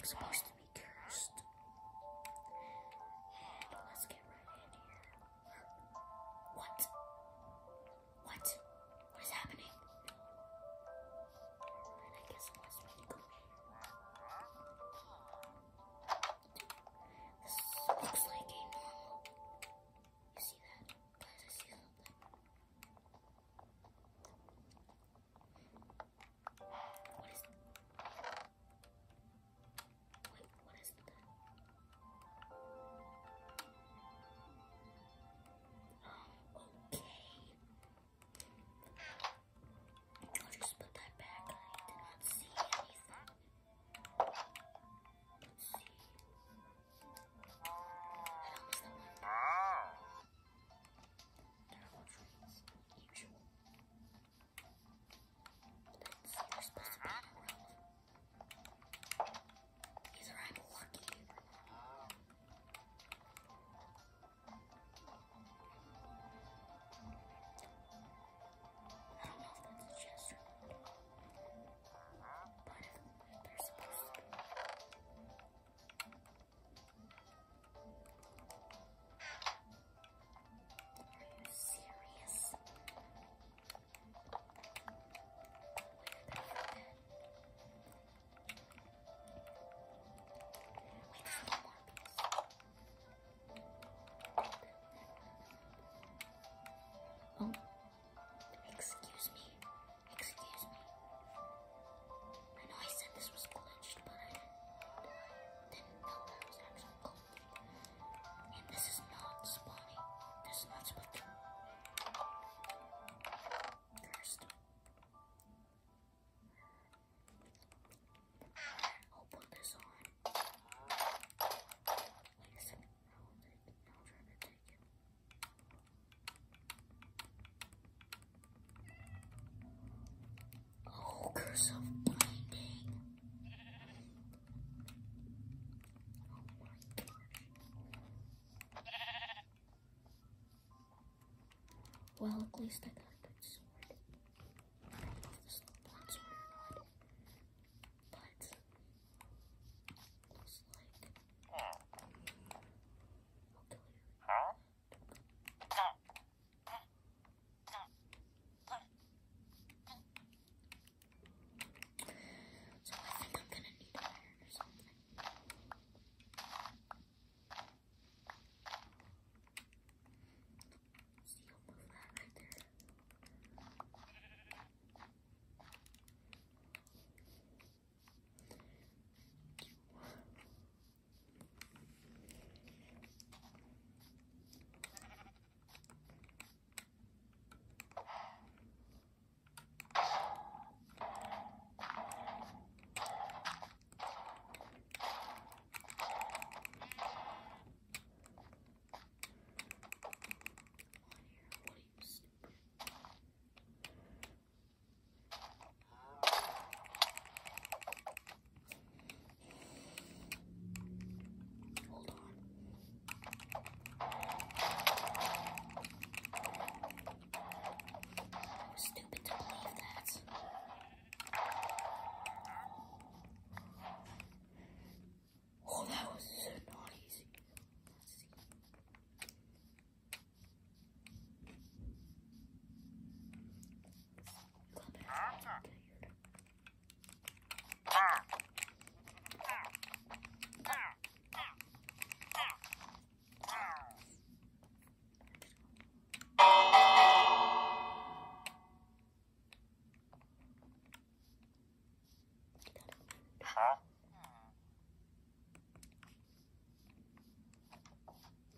everything's supposed to be cursed. And let's get right in here. What? What? What is happening? And I guess unless we go here. This looks like a normal. You see that? Guys, I see something. What is that? Wait, what is that? Okay. I'll just put that back. I did not see anything. Let's see. I don't miss that one. Terrible trees. Usual. Let's see, there's supposed to be an umbrella. Either I'm lucky or not. I don't know if that's a chest or not. But if they're supposed to be. Are you serious? Wait, I gotta get that. Wait, there's one more piece. Oh, excuse me. Excuse me. I know I said this was glitched, but I didn't know that was actually glitched. And this is not spawning. This is not supposed to be cursed. I'll put this on. Wait a second. I'll try to take it. Oh, curse of binding. Oh my gosh. Well, at least I got a good sword. I don't know if this is a blunt sword or not. But looks like I'll kill you. So I think I'm gonna need iron or something. See, you'll move that right there. What are you stupid? Hold on. I was stupid to believe that. Oh, that was not easy. Let's see. Got that. Okay, here.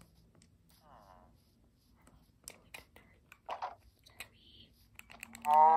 Sorry.